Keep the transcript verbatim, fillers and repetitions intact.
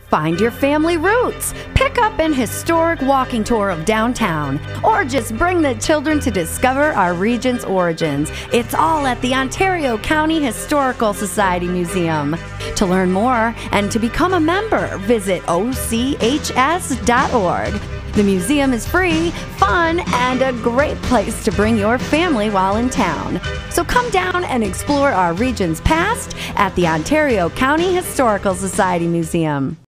Find your family roots, pick up an historic walking tour of downtown, or just bring the children to discover our region's origins. It's all at the Ontario County Historical Society Museum. To learn more and to become a member, visit O C H S dot org. The museum is free, fun, and a great place to bring your family while in town. So come down and explore our region's past at the Ontario County Historical Society Museum.